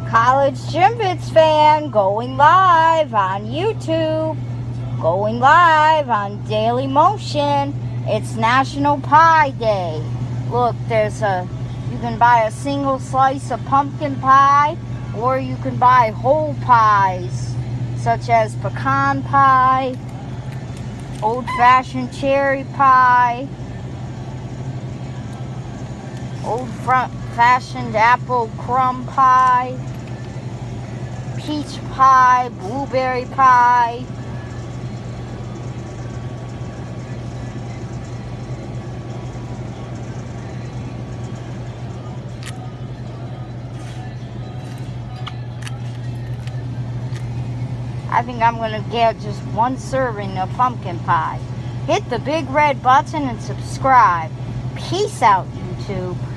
College Jimbits fan going live on YouTube, going live on Daily Motion. It's National Pie Day. Look, you can buy a single slice of pumpkin pie, or you can buy whole pies, such as pecan pie, old-fashioned cherry pie, old-fashioned apple crumb pie, peach pie, blueberry pie. I think I'm going to get just one serving of pumpkin pie. Hit the big red button and subscribe. Peace out, YouTube.